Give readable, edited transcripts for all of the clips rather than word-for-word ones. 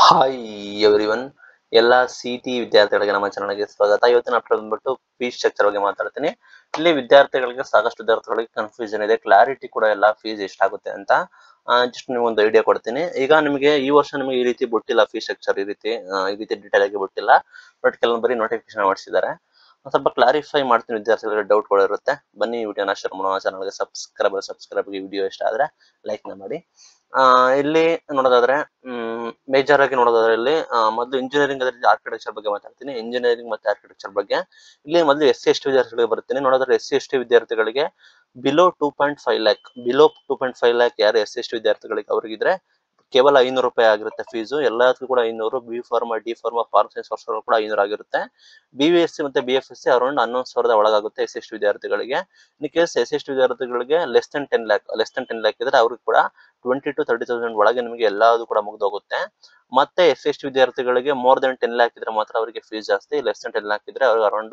Hi everyone, ಎಲ್ಲ city ವಿದ್ಯಾರ್ಥಿಗಳಿಗೆ ನಮ್ಮ ಚಾನಲ್ಗೆ ಸ್ವಾಗತ. ಇವತ್ತಿನ ಅಪ್ಲೋಡ್ ಬಂದ್ಬಿಟ್ಟು ಫೀಸ್ ಸ್ಟ್ರಕ್ಚರ್ ಬಗ್ಗೆ ಮಾತಾಡ್ತೀನಿ. ಇಲ್ಲಿ ವಿದ್ಯಾರ್ಥಿಗಳಿಗೆ ಸಾಕಷ್ಟು ವಿದ್ಯಾರ್ಥಿಗಳಿಗೆ ಕನ್ಫ್ಯೂಷನ್ ಇದೆ, ಕ್ಲಾರಿಟಿ ಕೂಡ ಎಲ್ಲ ಫೀಸ್ ಎಷ್ಟಾಗುತ್ತೆ ಅಂತ. ಜಸ್ಟ್ ನೀವು ಒಂದು ಐಡಿಯಾ ಕೊಡ್ತೀನಿ. ಈಗ ನಿಮಗೆ ಈ ವರ್ಷ ನಿಮಗೆ ಈ ರೀತಿ ಬಿಟ್ಟಿಲ್ಲ ಫೀಸ್ ಸ್ಟ್ರಕ್ಚರ್, ಈ ರೀತಿ ಡೀಟೇಲ್ ಆಗಿ ಬಿಟ್ಟಿಲ್ಲ. ಬಟ್ ಕೆಲವೊಂದು ಬರೀ ನೋಟಿಫಿಕೇಶನ್ ಮಾಡಿಸಿದ್ದಾರೆ. ಸ್ವಲ್ಪ ಕ್ಲಾರಿಫೈ ಮಾಡ್ತೀನಿ, ವಿದ್ಯಾರ್ಥಿಗಳಿಗೆ ಡೌಟ್ಗಳು ಇರುತ್ತೆ. ಬನ್ನಿ ವಿಡಿಯೋನ ಶೇರ್ ಮಾಡೋಣ. ಚಾನಲ್ಗೆ ಸಬ್ಸ್ಕ್ರೈಬ್ ವಿಡಿಯೋ ಇಷ್ಟ ಆದ್ರೆ ಲೈಕ್ ಮಾಡಿ. ಇಲ್ಲಿ ನೋಡೋದಾದ್ರೆ ಮೇಜರ್ ಆಗಿ ನೋಡೋದಾದ್ರೆ ಇಲ್ಲಿ ಮೊದಲು ಇಂಜಿನಿಯರಿಂಗ್ ಅದ್ರ ಆರ್ಕಿಟೆಕ್ಚರ್ ಬಗ್ಗೆ ಮಾತಾಡ್ತೀನಿ. ಇಂಜಿನಿಯರಿಂಗ್ ಮತ್ತೆ ಆರ್ಕಿಟೆಕ್ಚರ್ ಬಗ್ಗೆ ಇಲ್ಲಿ ಮೊದಲು SC ST ವಿದ್ಯಾರ್ಥಿಗಳಿಗೆ ಬರ್ತೀನಿ. ನೋಡೋದಾದ್ರೆ SC ST ವಿದ್ಯಾರ್ಥಿಗಳಿಗೆ ಬಿಲೋ 2.5 ಲ್ಯಾಕ್, ಯಾರು SC ST ವಿದ್ಯಾರ್ಥಿಗಳಿಗೆ ಅವ್ರಿಗಿದ್ರೆ ಕೇವಲ 500 ರೂಪಾಯಿ ಆಗಿರುತ್ತೆ ಫೀಸು. ಎಲ್ಲದಕ್ಕೂ ಕೂಡ 500. B pharma, D pharma, pharm science ವರ್ಷಗಳು ಕೂಡ 500 ಆಗಿರುತ್ತೆ. BVSC ಮತ್ತೆ BFSC ಅರೌಂಡ್ 11,000 ಒಳಗಾಗುತ್ತೆ SC ST ವಿದ್ಯಾರ್ಥಿಗಳಿಗೆ. ಇನ್ ಕೇಸ್ SC ST ವಿದ್ಯಾರ್ಥಿಗಳಿಗೆ ಲೆಸ್ ದೆನ್ 10 ಲ್ಯಾಕ್ ಇದ್ರೆ ಅವ್ರಿಗೆ ಕೂಡ 20 to 30,000 ಒಳಗೆ ನಿಮಗೆ ಎಲ್ಲಾದು ಕೂಡ ಮುಗ್ದೋಗುತ್ತೆ. ಮತ್ತೆ SC ST ವಿದ್ಯಾರ್ಥಿಗಳಿಗೆ ಮೋರ್ ದೆನ್ 10 ಲ್ಯಾಕ್ ಇದ್ರೆ ಮಾತ್ರ ಅವರಿಗೆ ಫೀಸ್ ಜಾಸ್ತಿ. ಲೆಸ್ ದೆನ್ 10 ಲ್ಯಾಕ್ ಇದ್ರೆ ಅವ್ರಿಗೆ ಅರೌಂಡ್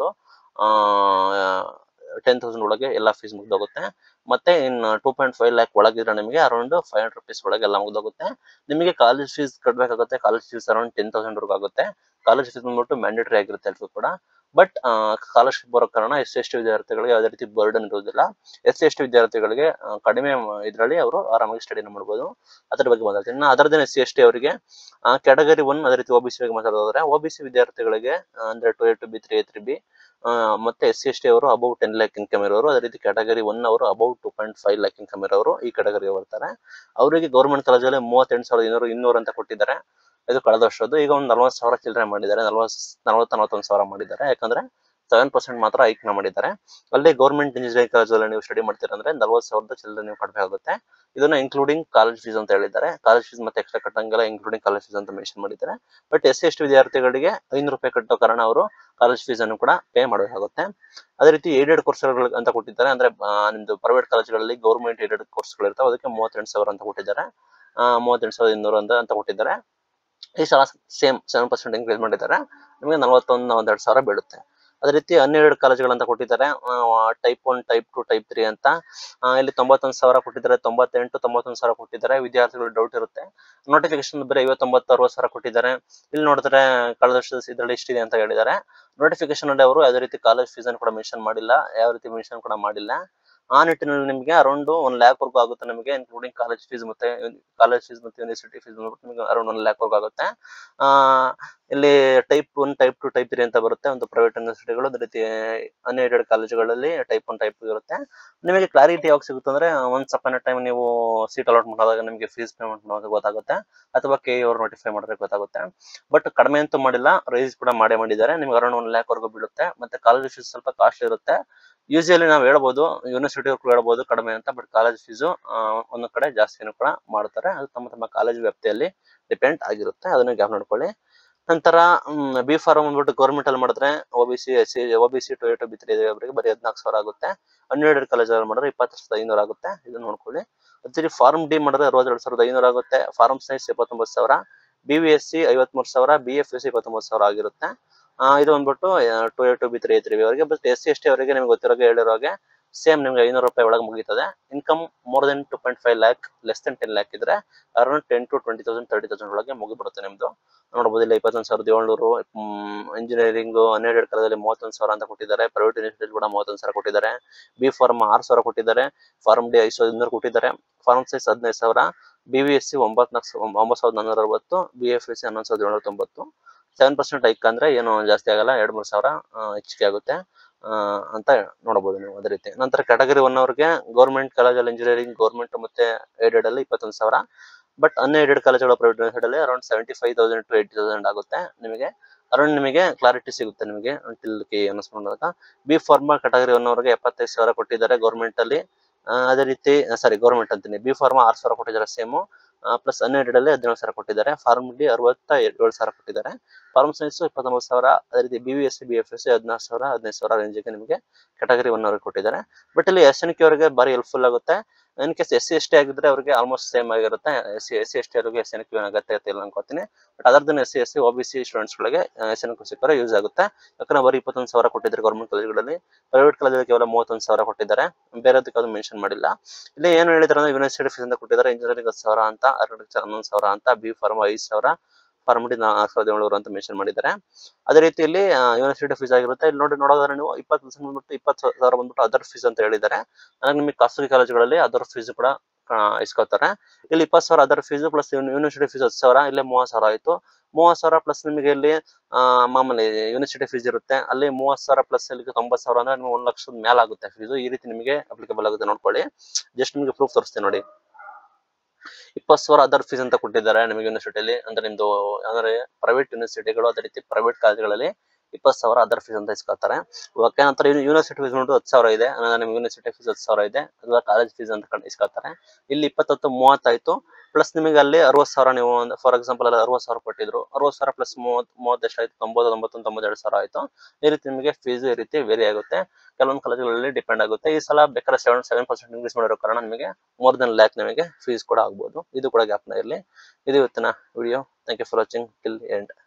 10,000 ಒಳಗೆ ಎಲ್ಲ ಫೀಸ್ ಮುಗ್ದೋಗುತ್ತೆ. ಮತ್ತೆ ಇನ್ 2.5 ಲ್ಯಾಕ್ ಒಳಗಿದ್ರೆ ನಿಮಗೆ ಅರೌಂಡ್ 500 rupees ಒಳಗೆ ಎಲ್ಲ ಮುಗ್ದೋಗುತ್ತೆ. ನಿಮಗೆ ಕಾಲೇಜ್ ಫೀಸ್ ಕಟ್ಟಬೇಕಾಗುತ್ತೆ. ಕಾಲೇಜ್ ಫೀಸ್ ಅರೌಂಡ್ 10,000 ವರೆಗೂ ಆಗುತ್ತೆ. ಕಾಲೇಜ್ ಫೀಸ್ ಬಂದ್ಬಿಟ್ಟು ಮ್ಯಾಂಡೇಟರಿ ಆಗಿರುತ್ತೆ ಎಲ್ಲರೂ ಕೂಡ. ಬಟ್ ಸ್ಕಾಲರ್ಶಿಪ್ ಬರೋ ಕಾರಣ SC ST ವಿದ್ಯಾರ್ಥಿಗಳಿಗೆ ಯಾವುದೇ ರೀತಿ ಬರ್ಡನ್ ಇರೋದಿಲ್ಲ. SC ST ವಿದ್ಯಾರ್ಥಿಗಳಿಗೆ ಕಡಿಮೆ ಇದರಲ್ಲಿ ಅವರು ಆರಾಮಾಗಿ ಸ್ಟಡಿನ ಮಾಡ್ಬೋದು. ಅದ್ರ ಬಗ್ಗೆ ಮಾತಾಡ್ತೀನಿ. ಅದರದೇನೆ SC ST ಅವರಿಗೆ ಕ್ಯಾಟಗರಿ 1, ಅದೇ ರೀತಿ OBC ಬಗ್ಗೆ ಮಾತಾಡೋದಾದ್ರೆ OBC ವಿದ್ಯಾರ್ಥಿಗಳಿಗೆ ಅಂದ್ರೆ 2A 2B 3A 3B ಮತ್ತೆ SC ST ಅವರು ಅಬೌವ್ 10 ಲ್ಯಾಕ್ ಇನ್ಕಮ್ ಇರೋರು. ಅದೇ ರೀತಿ ಕ್ಯಾಟಗರಿ 1 ಅವರು ಅಬೌವ್ 2.5 ಲ್ಯಾಕ್ ಇನ್ಕಮ್ ಇರೋರು ಈ ಕ್ಯಾಟಗರಿಗೆ ಬರ್ತಾರೆ. ಅವರಿಗೆ ಗೌರ್ಮೆಂಟ್ ಕಾಲೇಜಲ್ಲಿ 38,200 ಅಂತ ಕೊಟ್ಟಿದ್ದಾರೆ. ಇದು ಕಳೆದ ವರ್ಷದ್ದು. ಈಗ ಒಂದು 40,000 ಚಿಲ್ಲರೆ ಮಾಡಿದ್ದಾರೆ, 41,000 ಮಾಡಿದ್ದಾರೆ. ಯಾಕಂದ್ರೆ 7% ಮಾತ್ರ ಹೈಕ್ನ ಮಾಡಿದ್ದಾರೆ. ಅಲ್ಲಿ ಗೌರ್ಮೆಂಟ್ ಇಂಜಿನಿಯರಿಂಗ್ ಕಾಲೇಜಲ್ಲಿ ನೀವು ಸ್ಟಡಿ ಮಾಡ್ತೀರಾ ಅಂದ್ರೆ 40,000 ಚಿಲ್ಲರೆ ನೀವು ಕಟ್ಟಬೇಕಾಗುತ್ತೆ. ಇದನ್ನ ಇನ್ಕ್ಲೂಡಿಂಗ್ ಕಾಲೇಜ್ ಫೀಸ್ ಅಂತ ಹೇಳಿದ್ದಾರೆ. ಕಾಲೇಜ್ ಫೀಸ್ ಮತ್ತೆ ಎಕ್ಸ್ಟ್ರಾ ಕಟ್ಟಂಗೆಲ್ಲ ಇನ್ಕ್ಲೂಡಿಂಗ್ ಕಾಲೇಜ್ ಫೀಸ್ ಅಂತ ಮೆನ್ಷನ್ ಮಾಡಿದ್ದಾರೆ. ಬಟ್ SC ST ವಿದ್ಯಾರ್ಥಿಗಳಿಗೆ 500 ರೂಪಾಯಿ ಕಟ್ಟೋ ಕಾರಣ ಅವರು ಕಾಲೇಜ್ ಫೀಸ್ ಅನ್ನು ಕೂಡ ಪೇ ಮಾಡಬೇಕಾಗುತ್ತೆ. ಅದೇ ರೀತಿ ಏಡೆಡ್ ಕೋರ್ಸ್ಗಳು ಅಂತ ಕೊಟ್ಟಿದ್ದಾರೆ. ಅಂದ್ರೆ ನಿಮ್ದು ಪ್ರೈವೇಟ್ ಕಾಲೇಜ್ಗಳಲ್ಲಿ ಗೌರ್ಮೆಂಟ್ ಏಡೆಡ್ ಕೋರ್ಸ್ಗಳು ಇರ್ತಾವೆ, ಅದಕ್ಕೆ 38,000 ಅಂತ ಕೊಟ್ಟಿದ್ದಾರೆ. 38,200 ಅಂತ ಕೊಟ್ಟಿದ್ದಾರೆ. ಈ ಸಲ ಸೇಮ್ 7% ಇನ್ಕ್ರೀಸ್ ಮಾಡಿದ್ದಾರೆ. ನಿಮಗೆ 41,000 ಬೀಳುತ್ತೆ. ಅದೇ ರೀತಿ 12 ಕಾಲೇಜುಗಳಂತ ಕೊಟ್ಟಿದ್ದಾರೆ. ಟೈಪ್ 1, ಟೈಪ್ 2, ಟೈಪ್ 3 ಅಂತ. ಇಲ್ಲಿ 91,000 ಕೊಟ್ಟಿದ್ದಾರೆ, 98, 91,000 ಕೊಟ್ಟಿದ್ದಾರೆ. ವಿದ್ಯಾರ್ಥಿಗಳು ಡೌಟ್ ಇರುತ್ತೆ, ನೋಟಿಫಿಕೇಶನ್ ಬರೀ 59, 60,000 ಕೊಟ್ಟಿದ್ದಾರೆ. ಇಲ್ಲಿ ನೋಡಿದ್ರೆ ಕಳೆದ ವರ್ಷದ ಇದರಲ್ಲಿ ಇಷ್ಟಿದೆ ಅಂತ ಹೇಳಿದ್ದಾರೆ. ನೋಟಿಫಿಕೇಶನ್ ಅಲ್ಲಿ ಅವರು ಯಾವುದೇ ರೀತಿ ಕಾಲೇಜ್ ಫೀಸ್ ಅನ್ನು ಕೂಡ ಮೆನ್ಷನ್ ಮಾಡಿಲ್ಲ, ಯಾವ ರೀತಿ ಮೆನ್ಷನ್ ಕೂಡ ಮಾಡಿಲ್ಲ. ಆ ನಿಟ್ಟಿನಲ್ಲಿ ನಿಮಗೆ ಅರೌಂಡ್ 1 ಲ್ಯಾಕ್ ವರೆಗೂ ಆಗುತ್ತೆ ನಿಮಗೆ, ಇನ್ಕ್ಲೂಡಿಂಗ್ ಕಾಲೇಜ್ ಫೀಸ್ ಮತ್ತೆ ಯೂನಿವರ್ಸಿಟಿ ಫೀಸ್ ನಿಮಗೆ ಅರೌಂಡ್ 1 ಲ್ಯಾಕ್ ವರೆಗೂ ಆಗುತ್ತೆ. ಇಲ್ಲಿ ಟೈಪ್ 1, ಟೈಪ್ 2, ಟೈಪ್ 3 ಅಂತ ಬರುತ್ತೆ ಒಂದು ಪ್ರೈವೇಟ್ ಯೂನಿವರ್ಸಿಟಿಗಳು. ಅದೇ ರೀತಿ ಅನ್ಎಡೆಡ್ ಕಾಲೇಜುಗಳಲ್ಲಿ ಟೈಪ್ 1, ಟೈಪ್ 2 ಇರುತ್ತೆ. ನಿಮಗೆ ಕ್ಲಾರಿಟಿ ಯಾವಾಗ ಸಿಗುತ್ತೆ ಅಂದ್ರೆ ಒನ್ಸ್ ಅಪಾನ್ ಎ ಟೈಮ್ ನೀವು ಸೀಟ್ ಅಲಾಟ್ಮೆಂಟ್ ಆದಾಗ ನಿಮಗೆ ಫೀಸ್ ಪೇಮೆಂಟ್ ಮಾಡೋದು ಗೊತ್ತಾಗುತ್ತೆ, ಅಥವಾ KE ಅವರು ನೋಟಿಫೈ ಮಾಡಿದ್ರೆ ಗೊತ್ತಾಗುತ್ತೆ. ಬಟ್ ಕಡಿಮೆ ಅಂತೂ ಮಾಡಿಲ್ಲ, ರೈಸ್ ಕೂಡ ಮಾಡಿದ್ದಾರೆ. ನಿಮ್ಗೆ ಅರೌಂಡ್ 1 ಲ್ಯಾಕ್ ವರೆಗೂ ಬೀಳುತ್ತೆ. ಮತ್ತೆ ಕಾಲೇಜ್ ಫೀಸ್ ಸ್ವಲ್ಪ ಕಾಸ್ಟ್ಲಿ ಇರುತ್ತೆ. ಯೂಶುವಲಿ ನಾವು ಹೇಳ್ಬೋದು, ಯೂನಿವರ್ಸಿಟಿ ಅವ್ರು ಹೇಳ್ಬೋದು ಕಡಿಮೆ ಅಂತ, ಬಟ್ ಕಾಲೇಜ್ ಫೀಸು ಒಂದೊಂದು ಕಡೆ ಜಾಸ್ತಿನೂ ಕೂಡ ಮಾಡ್ತಾರೆ. ಅದು ತಮ್ಮ ಕಾಲೇಜ್ ವ್ಯಾಪ್ತಿಯಲ್ಲಿ ಡಿಪೆಂಡ್ ಆಗಿರುತ್ತೆ, ಅದನ್ನು ಗ್ಯಾಪ್ ನೋಡ್ಕೊಳ್ಳಿ. ನಂತರ ಬಿ ಫಾರ್ಮ್ ಬಂದ್ಬಿಟ್ಟು ಗೌರ್ಮೆಂಟ್ ಅಲ್ಲಿ ಮಾಡಿದ್ರೆ OBC 2A 2B 3 ಅವರಿಗೆ ಬರೀ 14,000 ಆಗುತ್ತೆ. ಅನ್ಎಡೆಡ್ ಕಾಲೇಜಲ್ಲಿ ಮಾಡಿದ್ರೆ 20,500 ಆಗುತ್ತೆ. ಇದನ್ನ ನೋಡ್ಕೊಳ್ಳಿ. ಅದೇ ಫಾರ್ಮ್ ಡಿ ಮಾಡಿದ್ರೆ 62,500 ಆಗುತ್ತೆ. ಫಾರ್ಮ್ ಸೈನ್ಸ್ 79,000, BVSC 53,000, BFSC 29,000 ಆಗಿರುತ್ತೆ. ಇದು ಬಂದ್ಬಿಟ್ಟು 2A 2B 3A 3B ಅವರಿಗೆ. ಬಟ್ SC ST ಅವರಿಗೆ ನಿಮ್ಗೆ ಹೇಳಿರೋ ಹಾಗೆ ಸೇಮ್ ನಿಮ್ಗೆ 500 ರೂಪಾಯಿ ಒಳಗೆ ಮುಗೀತದೆ. Income more than 2.5 lakh, less than 10 lakh ಇದ್ರೆ ಅರೌಂಡ್ 10 to 20,000 30,000 ಒಳಗೆ ಮುಗಿಬಿಡುತ್ತೆ ನಿಮ್ದು. ನೋಡಬಹುದು ಇಲ್ಲಿ 21,700. ಇಂಜಿನಿಯರಿಂಗ್ ಅನ್ಎಡೆಡ್ ಕಾಲೇಜಲ್ಲಿ 31,000 ಅಂತ ಕೊಟ್ಟಿದ್ದಾರೆ. ಪ್ರೈವೇಟ್ ಯೂನಿವರ್ಸಿಟಿ ಕೂಡ 31,000 ಕೊಟ್ಟಿದ್ದಾರೆ. ಬಿ ಫಾರ್ಮ್ 6,000 ಕೊಟ್ಟಿದ್ದಾರೆ. ಫಾರ್ಮ್ ಡಿ 5,200 ಕೊಟ್ಟಿದ್ದಾರೆ. Pharm science 15,000, BVSC 9,460, BFSC 11,790. 7% hike ಅಂದ್ರೆ ಏನು ಜಾಸ್ತಿ ಆಗಲ್ಲ, 2-3 ಸಾವಿರ ಹೆಚ್ಚಿಗೆ ಆಗುತ್ತೆ ಅಂತ ನೋಡಬಹುದು ನೀವು. ಅದೇ ರೀತಿ ನಂತರ ಕ್ಯಾಟಗರಿ 1 ಅವರಿಗೆ ಗೌರ್ಮೆಂಟ್ ಕಾಲೇಜಲ್ಲಿ ಇಂಜಿನಿಯರಿಂಗ್ ಗೌರ್ಮೆಂಟ್ ಮತ್ತೆ ಏಡೆಡ್ ಅಲ್ಲಿ 21,000. ಬಟ್ ಅನ್ಎಡೆಡ್ ಕಾಲೇಜುಗಳ ಪ್ರೈವೇಟ್ ಯೂನಿವರ್ಸಿಟಿಯಲ್ಲಿ ಅರೌಂಡ್ 75,000 to 80,000 ಆಗುತ್ತೆ. ನಿಮಗೆ ಕ್ಲಾರಿಟಿ ಸಿಗುತ್ತೆ ನಿಮಗೆ ಅಂಟಿಲ್ KE ಅನ್ನಿಸ್ಕೊಂಡಾಗ. ಬಿ ಫಾರ್ಮಾ ಕ್ಯಾಟಗರಿ 1 ಅವರಿಗೆ 75,000 ಕೊಟ್ಟಿದ್ದಾರೆ ಗೌರ್ಮೆಂಟ್ ಅಲ್ಲಿ. ಅದೇ ರೀತಿ ಗೌರ್ಮೆಂಟ್ ಅಂತೀನಿ, ಬಿ ಫಾರ್ಮಾ 6,000 ಕೊಟ್ಟಿದ್ದಾರೆ ಸೇಮು. ಪ್ಲಸ್ ಅನ್ಎಡೆಡ್ ಅಲ್ಲಿ 17,000 ಕೊಟ್ಟಿದ್ದಾರೆ. ಫಾರ್ಮ್ ಡಿ 67,000 ಕೊಟ್ಟಿದ್ದಾರೆ. Pharm science 29,000. ಅದೇ ರೀತಿ BVSC BFSC 16,000 15,000 ರೇಂಜಿಗೆ ನಿಮಗೆ ಕ್ಯಾಟಗರಿ 1 ಅವರಿಗೆ ಕೊಟ್ಟಿದ್ದಾರೆ. ಬಟ್ ಇಲ್ಲಿ SNQ ಅವರಿಗೆ ಬಾರಿ ಹೆಲ್ಪ್ಫುಲ್ ಆಗುತ್ತೆ. ಇನ್ ಕೇಸ್ SC ST ಆಗಿದ್ರೆ ಅವರಿಗೆ ಆಲ್ಮೋಸ್ಟ್ ಸೇಮ್ ಆಗಿರುತ್ತೆ. SC ST ಅವರಿಗೆ SNQ ಅಗತ್ಯತೆ ಇಲ್ಲ ಅನ್ಕೋತೀನಿ. ಬಟ್ ಅದರದ್ದು SC SC OBC ಸ್ಟೂಡೆಂಟ್ಸ್ ಗಳಿಗೆ SNQ ಸಿಕ್ಕರೆ ಯೂಸ್ ಆಗುತ್ತೆ. ಯಾಕಂದ್ರೆ ಬರೀ 21,000 ಕೊಟ್ಟಿದ್ದಾರೆ ಗೌರ್ಮೆಂಟ್ ಕಾಲೇಜುಗಳಲ್ಲಿ. ಪ್ರೈವೇಟ್ ಕಾಲೇಜಲ್ಲಿ ಕೇವಲ 31,000 ಕೊಟ್ಟಿದ್ದಾರೆ. ಬೇರೆದಕ್ಕೆ ಅದು ಮೆನ್ಷನ್ ಮಾಡಿಲ್ಲ. ಇಲ್ಲಿ ಏನು ಹೇಳಿದ್ರೆ ಅಂದ್ರೆ ಯೂನಿವರ್ಸಿಟಿ ಫೀಸ್ ಅಂತ ಕೊಟ್ಟಿದ್ದಾರೆ. ಇಂಜಿನಿಯರಿಂಗ್ 10,000 ಅಂತ, ಆರ್ಕಿಟೆಕ್ಚರ್ 11,000 ಅಂತ, ಬಿ ಫಾರ್ಮ್ 5,000, ಫಾರ್ಮಡಿ 4700 ಅಂತ ಮೆನ್ಷನ್ ಮಾಡಿದ್ದಾರೆ. ಅದೇ ರೀತಿಯಲ್ಲಿ ಯೂನಿವರ್ಸಿಟಿ ಫೀಸ್ ಆಗಿರುತ್ತೆ. ಇಲ್ಲಿ ನೋಡೋದಾದ್ರೆ ನೀವು 20% ಬಂದ್ಬಿಟ್ಟು 20,000 ಬಂದ್ಬಿಟ್ಟು ಅದರ್ ಫೀಸ್ ಅಂತ ಹೇಳಿದ್ದಾರೆ. ಅಂದ್ರೆ ನಿಮಗೆ ಖಾಸಗಿ ಕಾಲೇಜುಗಳಲ್ಲಿ ಅದರ್ ಫೀಸ್ ಕೂಡ ಇಸ್ಕೊತಾರೆ. ಇಲ್ಲಿ 20,000 other fees plus university fees 10,000, ಇಲ್ಲೇ 30,000 ಆಯ್ತು. 30,000 ಪ್ಲಸ್ ನಿಮಗೆ ಇಲ್ಲಿ ಮಾಮೂಲಿ ಯೂನಿವರ್ಸಿಟಿ ಫೀಸ್ ಇರುತ್ತೆ. ಅಲ್ಲಿ 30,000 ಪ್ಲಸ್ ಇಲ್ಲಿ 90,000 ಅಂದ್ರೆ ನಿಮ್ಗೆ 1 ಲಕ್ಷದ ಮೇಲೆ ಆಗುತ್ತೆ ಫೀಸ್. ಈ ರೀತಿ ನಿಮಗೆ ಅಪ್ಲಿಕಬಲ್ ಆಗುತ್ತೆ ನೋಡ್ಕೊಳ್ಳಿ. ಜಸ್ಟ್ ನಿಮಗೆ ಪ್ರೂಫ್ ತೋರಿಸ್ತೀನಿ ನೋಡಿ. 20,000 ಅದರ್ ಫೀಸ್ ಅಂತ ಕೊಟ್ಟಿದ್ದಾರೆ ನಿಮಗೆ ಯೂನಿವರ್ಸಿಟಿಯಲ್ಲಿ. ಅಂದ್ರೆ ನಿಮ್ದು ಅಂದ್ರೆ ಪ್ರೈವೇಟ್ ಯೂನಿವರ್ಸಿಟಿಗಳು ಅದೇ ರೀತಿ ಪ್ರೈವೇಟ್ ಕಾಲೇಜುಗಳಲ್ಲಿ 20,000 ಅದರ್ ಫೀಸ್ ಅಂತ ಇಸ್ಕೊತಾರೆ. ಓಕೆ, ನಂತರ ಯೂನಿವರ್ಸಿಟಿ ಫೀಸ್ ನೋಡು 10,000 ಇದೆ. ಅಂದ್ರೆ ನಿಮ್ಗೆ ಯೂನಿವರ್ಸಿಟಿ ಫೀಸ್ 10,000 ಇದೆ, ಅದು ಕಾಲೇಜ್ ಫೀಸ್ ಅಂತ ಇಸ್ಕೊತಾರೆ. ಇಲ್ಲಿ 20 30 ಆಯ್ತು. ಪ್ಲಸ್ ನಿಮಗೆ ಅಲ್ಲಿ 60,000 ನೀವು ಫಾರ್ ಎಕ್ಸಾಂಪಲ್ ಅಲ್ಲಿ 60,000 ಕೊಟ್ಟಿದ್ರು. 60,000 ಪ್ಲಸ್ 30 ಎಷ್ಟಾಯ್ತು? 90, 91, 92,000 ಆಯ್ತು. ಈ ರೀತಿ ನಿಮಗೆ ಫೀಸ್ ಈ ರೀತಿ ವೇರಿ ಆಗುತ್ತೆ. ಕೆಲವೊಂದು ಕಾಲೇಜುಗಳಲ್ಲಿ ಡಿಪೆಂಡ್ ಆಗುತ್ತೆ. ಈ ಸಲ ಬೇಕಾದ್ರೆ 7% ಇನ್ಕ್ರೀಸ್ ಮಾಡಿರೋ ಕಾರಣ ನಿಮಗೆ ಮೋರ್ ದನ್ ಲ್ಯಾಕ್ ನಿಮಗೆ ಫೀಸ್ ಕೂಡ ಆಗ್ಬೋದು. ಇದು ಕೂಡ ಗ್ಯಾಪ್ನ ಇರಲಿ. ಇದು ಇವತ್ತಿನ video. Thank you for watching till end.